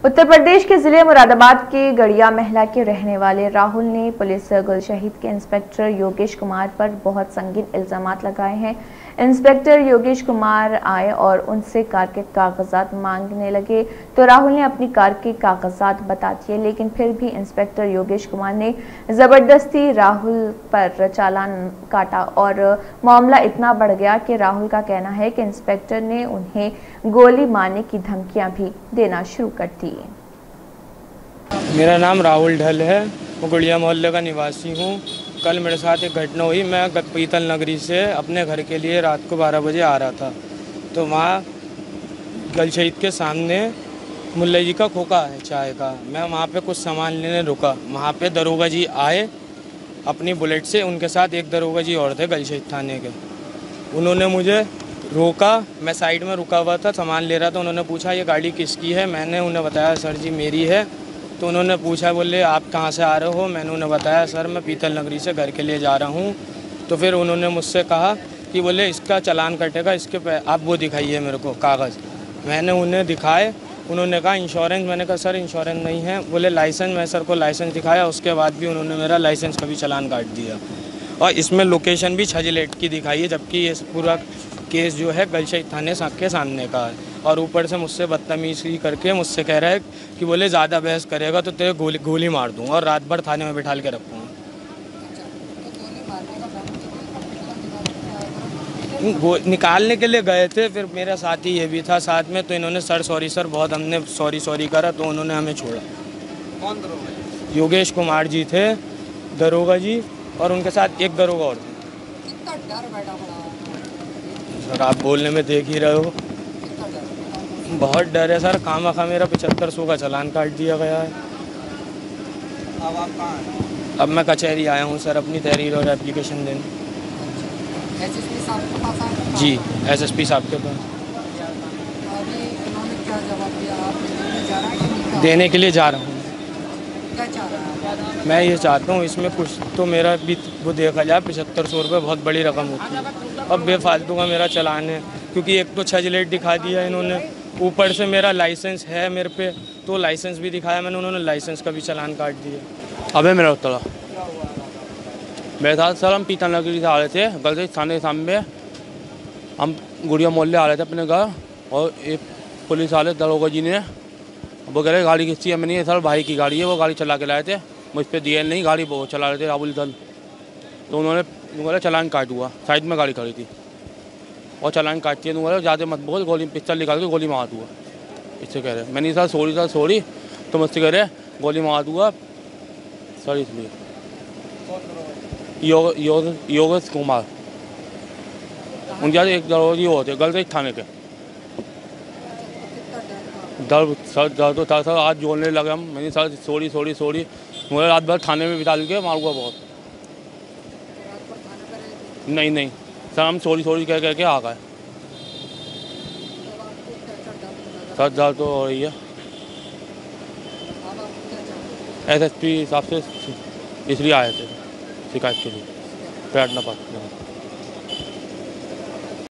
उत्तर प्रदेश के जिले मुरादाबाद के गड़िया महला के रहने वाले राहुल ने पुलिस गुलशहीद के इंस्पेक्टर योगेश कुमार पर बहुत संगीन इल्जामात लगाए हैं। इंस्पेक्टर योगेश कुमार आए और उनसे कार के कागजात मांगने लगे तो राहुल ने अपनी कार के कागजात बता दिए, लेकिन फिर भी इंस्पेक्टर योगेश कुमार ने जबरदस्ती राहुल पर चालान काटा और मामला इतना बढ़ गया कि राहुल का कहना है कि इंस्पेक्टर ने उन्हें गोली मारने की धमकियां भी देना शुरू कर दी। मेरा नाम राहुल ढल है, मैं गुड़िया मोहल्ले का निवासी हूँ। कल मेरे साथ एक घटना हुई। मैं पीतल नगरी से अपने घर के लिए रात को 12 बजे आ रहा था, तो वहाँ गलशहीद के सामने मुल्ला जी का खोखा है चाय का। मैं वहाँ पे कुछ सामान लेने रुका। वहाँ पे दरोगा जी आए अपनी बुलेट से, उनके साथ एक दरोगा जी और थे गलशहीद थाने के। उन्होंने मुझे रोका, मैं साइड में रुका हुआ था, सामान ले रहा था। उन्होंने पूछा ये गाड़ी किसकी है? मैंने उन्हें बताया सर जी मेरी है। तो उन्होंने पूछा, बोले आप कहाँ से आ रहे हो? मैंने उन्हें बताया सर मैं पीतल नगरी से घर के लिए जा रहा हूँ। तो फिर उन्होंने मुझसे कहा कि बोले इसका चालान कटेगा, इसके आप वो दिखाइए मेरे को कागज़। मैंने उन्हें दिखाए। उन्होंने कहा इंश्योरेंस। मैंने कहा सर इंश्योरेंस नहीं है। बोले लाइसेंस। मैं सर को लाइसेंस दिखाया, उसके बाद भी उन्होंने मेरा लाइसेंस का भी चालान काट दिया और इसमें लोकेशन भी छजलेट की दिखाई है, जबकि ये पूरा केस जो है गलशहीद थाने के सामने का है। और ऊपर से मुझसे बदतमीजी करके मुझसे कह रहा है कि बोले ज़्यादा बहस करेगा तो तेरे गोली मार दूँगा और रात भर थाने में बिठा के रखूँगा। निकालने के लिए गए थे, फिर मेरा साथी ये भी था साथ में, तो इन्होंने सर सॉरी सर बहुत हमने सॉरी करा तो उन्होंने हमें छोड़ा। कौन दरोगा? योगेश कुमार जी थे दरोगा जी, और उनके साथ एक दरोगा और थे। कितना डर बैठा पड़ा सर आप बोलने में देख ही रहे हो, बहुत डर है सर। खामखा मेरा 7500 का चालान काट दिया गया है। अब आप कहाँ हैं? अब मैं कचहरी आया हूँ सर अपनी तहरीर और एप्लीकेशन देने। एसएसपी साहब के पास आए? जी एसएसपी साहब के पास। अभी उन्होंने क्या जवाब दिया? आप देने जा रहा है कि नहीं? देने के लिए जा रहा हूँ। क्या चाह रहा है? मैं ये चाहता हूँ इसमें कुछ तो मेरा भी वो देखा जाए। 7500 रुपये बहुत बड़ी रकम होती है। अब बेफालतू का मेरा चालान है, क्योंकि एक तो छजलेट दिखा दिया इन्होंने, ऊपर से मेरा लाइसेंस है मेरे पे, तो लाइसेंस भी दिखाया मैंने, उन्होंने लाइसेंस का भी चालान काट दिया। अबे मेरा उत्तरा मेरे साथ सर हम पीतल नगरी से आ रहे थे, गलशहीद थाने के सामने। हम गुड़िया मोहल्ले आ रहे थे अपने घर, और एक पुलिस वाले दरोगा जी ने वो कह रहे गाड़ी किसकी है? मैंने सर भाई की गाड़ी है, वो गाड़ी चला के लाए थे, मुझ पर दिए नहीं, गाड़ी वो चला रहे थे राहुल दल। तो उन्होंने बोला चालान काट हुआ, साइड में गाड़ी खड़ी थी और चालान काटती है। बोला ज़्यादा मत बोल, गोली पिस्टल निकाल के गोली मार दूँगा, इससे कह रहे। मैंने सर सॉरी तो मुझसे कह रहे गोली मार दूँगा सर। इसलिए योगेश कुमार उनके साथ एक दरोगा जी होते गलशहीद थाने के। दर्द सर दर्द तो था सर, आज जोड़ने लगे हम। मैंने सर सॉरी मुझे रात भर थाने में बिठा के मारूंगा बहुत। नहीं सर हम सॉरी कह के आ गए। सर दर्द तो हो रही है। एसएसपी साहब से इसलिए आए थे शिकायत के लिए, प्रयत्न पर।